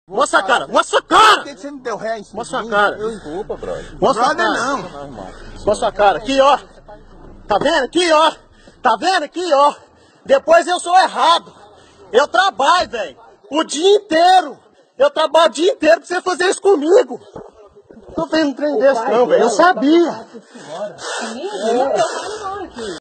Mostra a cara, mostra a cara! Por que você não deu ré em cima? Mostra a cara. Desculpa, brother. Mostra a cara. Não. Mostra a cara. Aqui, ó. Tá vendo aqui, ó? Tá vendo aqui, ó? Depois eu sou errado. Eu trabalho, velho. O dia inteiro. Eu trabalho o dia inteiro pra você fazer isso comigo. Não tô vendo um trem desse não, velho. Eu sabia.